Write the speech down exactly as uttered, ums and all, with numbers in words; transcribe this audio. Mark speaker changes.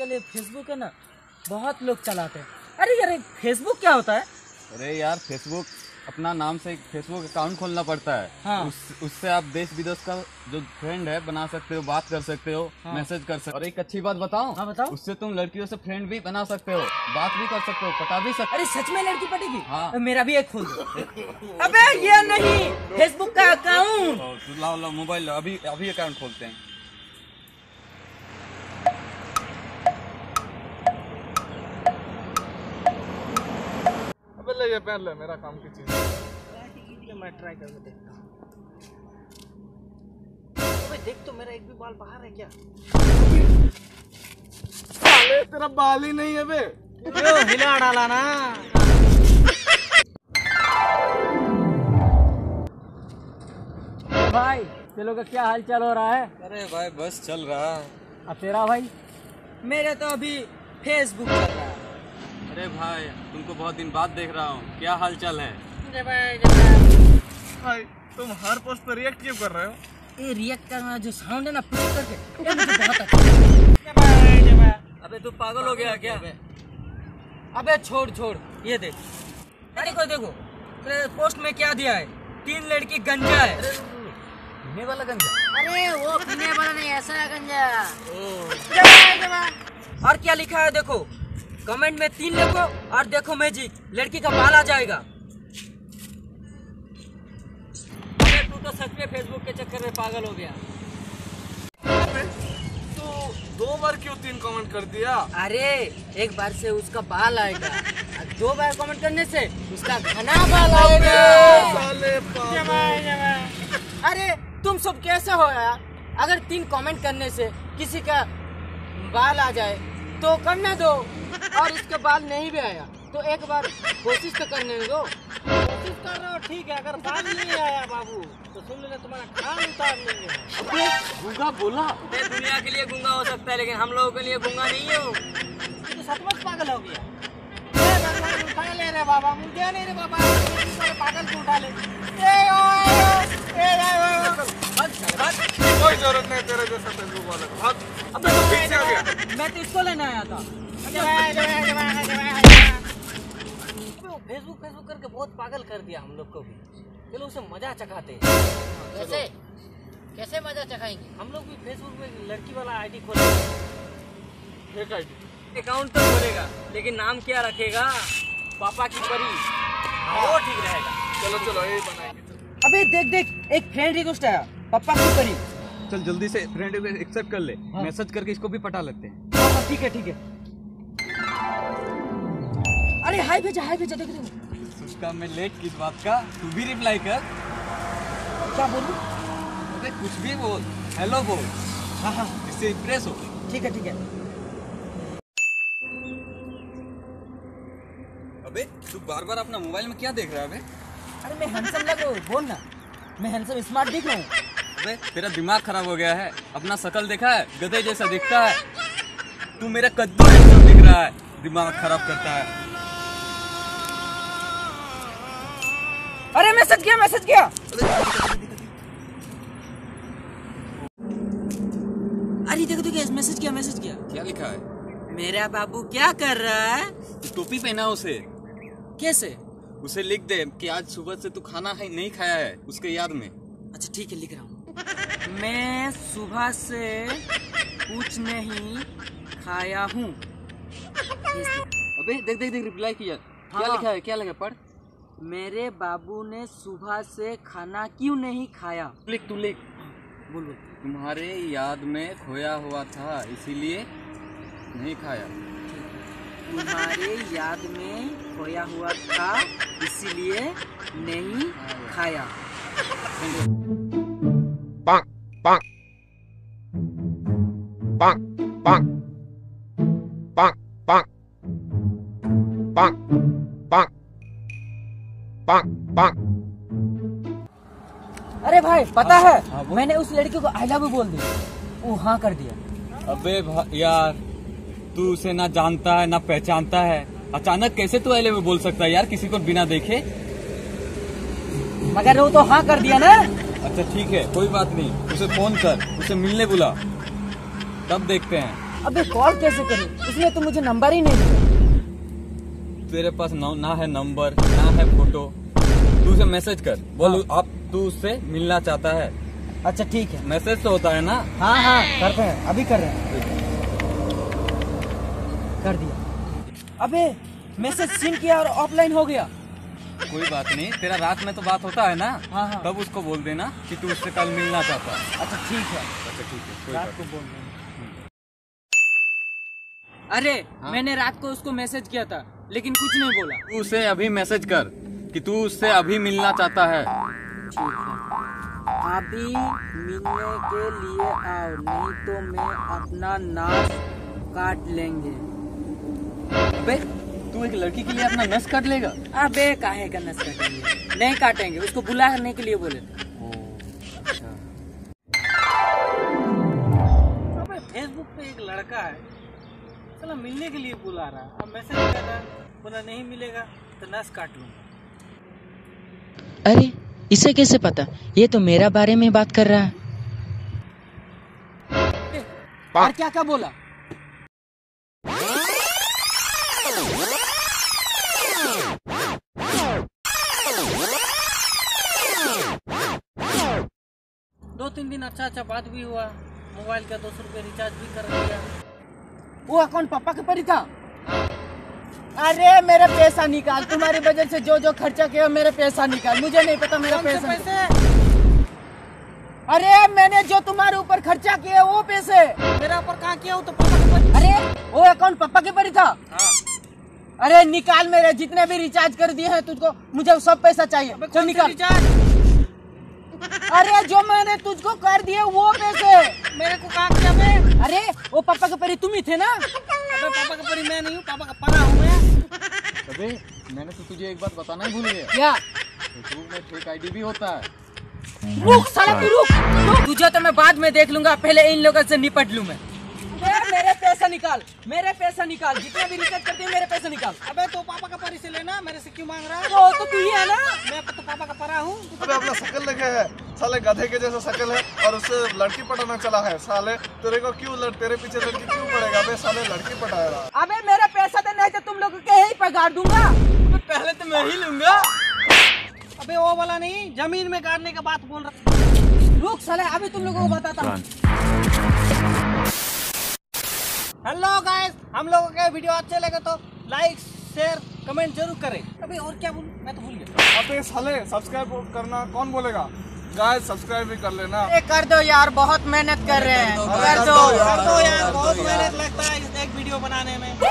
Speaker 1: आजकल ये फेसबुक है ना, बहुत लोग चलाते हैं। अरे यार फेसबुक क्या होता है?
Speaker 2: अरे यार फेसबुक अपना नाम से एक फेसबुक अकाउंट खोलना पड़ता है।
Speaker 1: हाँ।
Speaker 2: उस, उससे आप देश विदेश का जो फ्रेंड है बना सकते हो, बात कर सकते हो, हाँ। मैसेज कर सकते हो। और एक अच्छी बात बताऊं?
Speaker 1: हाँ बताओ।
Speaker 2: उससे तुम लड़कियों से फ्रेंड भी बना सकते हो, बात भी कर सकते हो, पटा भी सकते हो।
Speaker 1: अरे सच में लड़की पटेगी?
Speaker 2: हाँ।
Speaker 1: मेरा भी एक खोल दो। अबे ये नहीं, फेसबुक का अकाउंट।
Speaker 2: लाओ लाओ मोबाइल लाओ, अभी अभी अकाउंट खोलते हैं।
Speaker 3: ले ये पहन ले, मेरा काम की चीज
Speaker 1: है। मैं ट्राई करके देखता हूँ। अबे देख तो मेरा एक भी बाल बाहर है क्या?
Speaker 3: साले तेरा बाल ही नहीं है बे।
Speaker 1: क्यों हिला डाला ना? भाई चलो का क्या हाल चाल हो रहा है?
Speaker 2: अरे भाई बस चल रहा है।
Speaker 1: अब तेरा भाई? मेरे तो अभी फेसबुक चल रहा है।
Speaker 2: अरे भाई तुमको बहुत दिन बाद देख रहा हूँ, क्या हाल चाल है?
Speaker 3: भाई तुम हर पोस्ट पर रिएक्ट क्यों कर रहे हो?
Speaker 1: ये रिएक्ट करना जो साउंड है ना पुश करके, ये मुझे बहुत अच्छा है। अबे तू पागल हो गया क्या? अबे छोड़ छोड़, ये देख। अरे देखो देखो पोस्ट में क्या दिया है, तीन लड़की गंजा है।
Speaker 2: पीने वाला गंजा?
Speaker 1: अरे वो पीने वाला नहीं, ऐसा है गंजा। और क्या लिखा है देखो, कमेंट में तीन लिखो और देखो मैजिक, लड़की का बाल आ जाएगा। अरे तू तो सच में फेसबुक के चक्कर में पागल हो गया।
Speaker 3: तो दो बार क्यों तीन कमेंट कर दिया?
Speaker 1: अरे एक बार से उसका बाल आएगा, और दो बार कमेंट करने से उसका घना बाल आएगा। अरे तुम सब कैसे हो यार? अगर तीन कमेंट करने से किसी का बाल आ जाए तो करने दो, और इसके बाल नहीं भी आया तो एक बार कोशिश तो करने दो। कोशिश कर रहे हो ठीक है, अगर बाल नहीं आया बाबू तो सुन लेना तुम्हारा कान उतार लेंगे।
Speaker 3: अबे गूंगा बोला?
Speaker 1: मैं दुनिया के लिए गूंगा हो सकता है, लेकिन हम लोगों के लिए गूंगा नहीं हूँ। तो सचमुच पागल हो गया। उठा ले रे बाबा, मुझे नहीं रे बाबा, पागल को उठा ले।
Speaker 3: कोई जरूरत नहीं तेरे जैसा फेसबुक वाले को। भाग। अब तो पीछे आ गया।
Speaker 1: मैं तो इसको लेने आया था। फेसबुक फेसबुक करके बहुत पागल कर दिया हम लोग को भी। चलो उसे मजा चखाते हैं। कैसे कैसे मजा चखाएंगे? हम लोग भी फेसबुक में लड़की वाला आईडी खोलेंगे।
Speaker 3: एक आईडी
Speaker 1: अकाउंट तो खोलेगा, लेकिन नाम क्या रखेगा? पापा की परी। वो ठीक रहेगा।
Speaker 3: चलो चलो यही बनाएंगे।
Speaker 1: अबे देख देख, एक फ्रेंड रिक्वेस्ट आया, पापा की परी।
Speaker 2: चल जल्दी से फ्रेंड एक्सेप्ट कर ले,
Speaker 1: हाँ।
Speaker 2: मैसेज करके इसको भी पटा लेते हैं।
Speaker 1: हाँ ठीक है ठीक है। अरे हाय भेजा हाय भेजा, देख देखो।
Speaker 2: उसका मैं लेट किस बात का, तू भी रिप्लाई कर।
Speaker 1: क्या बोलूं?
Speaker 2: अरे कुछ भी बोल, हेलो बोल।
Speaker 1: हाँ हाँ
Speaker 2: इससे इम्प्रेस हो।
Speaker 1: ठीक है ठीक है।
Speaker 2: अबे तू बार बार अपना मोबाइल में क्या देख रहा है? अबे
Speaker 1: अरे मैं हैंडसम लग रहा हूँ, बोल ना। मैं हैंडसम स्मार्ट दिख रहा हूँ।
Speaker 2: अबे तेरा दिमाग खराब हो गया है, अपना शकल देखा है, गधे जैसा दिखता है। तू मेरा कद्दू जैसा दिख रहा है, दिमाग खराब करता है।
Speaker 1: अरे मैसेज किया मैसेज किया। अरे देखो देखो मैसेज किया मैसेज किया।
Speaker 2: क्या लिखा है?
Speaker 1: मेरा बाबू क्या कर रहा है?
Speaker 2: तू टोपी पहना उसे।
Speaker 1: कैसे?
Speaker 2: उसे लिख दे कि आज सुबह से तू खाना है नहीं खाया है, उसके याद में।
Speaker 1: अच्छा ठीक है लिख रहा हूँ। मैं सुबह से कुछ नहीं खाया हूँ।
Speaker 2: अबे देख देख देख रिप्लाई किया। क्या
Speaker 1: हाँ।
Speaker 2: लिखा है? क्या लिखा? पढ़।
Speaker 1: मेरे बाबू ने सुबह से खाना क्यों नहीं खाया?
Speaker 2: लिख तू लिख।
Speaker 1: बोल बोल।
Speaker 2: तुम्हारे याद में खोया हुआ था इसीलिए नहीं खाया।
Speaker 1: तुम्हारे याद में खोया हुआ था इसीलिए नहीं खाया।
Speaker 3: Bonk, bonk. Bonk, bonk. Bonk, bonk. Bonk, bonk. Bonk, bonk.
Speaker 1: अरे भाई पता
Speaker 2: हाँ,
Speaker 1: है
Speaker 2: हाँ,
Speaker 1: मैंने उस लड़की को आई लव यू बोल दिया, वो हाँ कर दिया।
Speaker 2: अबे यार तू उसे ना जानता है ना पहचानता है, अचानक कैसे तू आई लव यू बोल सकता है यार किसी को बिना देखे?
Speaker 1: मगर वो तो हाँ कर दिया ना।
Speaker 2: अच्छा ठीक है कोई बात नहीं, उसे फोन कर, उसे मिलने बुला, तब देखते हैं।
Speaker 1: अबे कॉल कैसे करूं? इसने तो मुझे नंबर ही नहीं दिया।
Speaker 2: तेरे पास ना, ना है नंबर ना है फोटो, तू उसे मैसेज कर, बोल आप तू उससे मिलना चाहता है।
Speaker 1: अच्छा ठीक है,
Speaker 2: मैसेज तो होता है ना।
Speaker 1: हाँ हाँ करते हैं, अभी कर रहे हैं। कर दिया। अबे मैसेज सीन किया और ऑफलाइन हो गया।
Speaker 2: कोई बात नहीं, तेरा रात में तो बात होता है ना।
Speaker 1: हाँ हाँ।
Speaker 2: तब उसको बोल देना कि तू उससे कल मिलना चाहता है।
Speaker 1: अच्छा ठीक है,
Speaker 2: अच्छा ठीक है, कोई
Speaker 1: रात
Speaker 2: बात
Speaker 1: को
Speaker 2: नहीं।
Speaker 1: बोल देना। अरे
Speaker 2: हाँ?
Speaker 1: मैंने रात को उसको मैसेज किया था लेकिन कुछ नहीं बोला।
Speaker 2: तू उसे अभी मैसेज कर कि तू उससे अभी मिलना चाहता है।
Speaker 1: ठीक है, अभी मिलने के लिए आओ, नहीं तो मैं अपना नाक काट लेंगे।
Speaker 2: अबे तू एक लड़की के लिए अपना नस काट लेगा?
Speaker 1: अबे काहे का नस काटेंगे? नहीं काटेंगे, उसको बुलाने के लिए बोले थे।
Speaker 2: अच्छा।
Speaker 4: अबे फेसबुक पे एक लड़का है, चलो मिलने के लिए बुला रहा है, अब मैसेज कर रहा है, बोला नहीं मिलेगा तो नस काट लूंगा।
Speaker 5: अरे इसे कैसे पता? ये तो मेरा बारे में बात कर रहा है।
Speaker 1: और क्या क्या बोला?
Speaker 4: दो तीन दिन अच्छा अच्छा बात भी हुआ, मोबाइल का दो सौ रुपये रिचार्ज भी कर दिया।
Speaker 1: वो अकाउंट पापा के परी था। अरे मेरा पैसा निकाल, तुम्हारी वजह से जो जो खर्चा किया मेरा पैसा निकाल। मुझे नहीं पता मेरा
Speaker 4: कौन से
Speaker 1: पैसा
Speaker 4: पैसे?
Speaker 1: अरे मैंने जो तुम्हारे ऊपर खर्चा किया वो पैसे।
Speaker 4: मेरा ऊपर कहाँ किया हो तो पापा के पास।
Speaker 1: अरे वो अकाउंट पापा के परी था।
Speaker 4: हाँ।
Speaker 1: अरे निकाल, मेरे जितने भी रिचार्ज कर दिए हैं तुझको, मुझे सब पैसा चाहिए।
Speaker 4: अबे
Speaker 1: चल
Speaker 4: कौन से
Speaker 1: निकाल।
Speaker 4: रिचार्ज?
Speaker 1: अरे जो मैंने तुझको कर दिए वो पैसे।
Speaker 4: मेरे को कहाँ किया बे?
Speaker 1: अरे वो पापा के परी तुम ही थे ना।
Speaker 4: अबे पापा का परी मैं नहीं हूँ, पापा का परा हूँ मैं।
Speaker 2: अबे मैंने तो तुझे एक बात बताना ही भूल गया।
Speaker 1: क्या?
Speaker 2: फेसबुक में फेक आईडी भी होता है।
Speaker 1: रुक साला तू रुक, रुक। तुझे तो मैं बाद में देख लूंगा, पहले इन लोगों से निपट लूं मैं। मेरे पैसा निकाल, मेरे पैसा निकाल, जितने भी रिचार्ज करते हैं मेरे पैसा निकाल।
Speaker 4: अबे तो पापा का परी से लेना, मेरे से क्यों मांग रहा है?
Speaker 1: वो तो तू ही है ना।
Speaker 4: मैं तो पापा का परा हूँ।
Speaker 3: अबे अपना शकल देखे है, साले गधे के जैसा शकल है और उससे लड़की पटाना चला है। साले तेरे को क्यों लड़, तेरे पीछे लड़की क्यों पड़ेगा? अबे साले लड़की पटाएगा।
Speaker 1: अबे मेरा पैसा तो नहीं तो तुम लोग के ही पगार दूंगा।
Speaker 2: पहले तो मैं ही लूंगा।
Speaker 4: अबे वो वाला नहीं, जमीन में गाड़ने का बात बोल रहा।
Speaker 1: रुक साले, अभी तुम लोगों को बताता हूँ।
Speaker 4: हेलो गाइस, हम लोगों के वीडियो अच्छे लगे तो लाइक शेयर कमेंट जरूर करें। अबे और क्या बोलूं, मैं तो भूल गया।
Speaker 3: अबे साले सब्सक्राइब करना कौन बोलेगा? गाइस सब्सक्राइब भी कर लेना।
Speaker 1: अरे कर दो यार, बहुत मेहनत कर रहे हैं, कर दो।
Speaker 4: कर दो यार, बहुत मेहनत लगता है इस एक वीडियो बनाने में।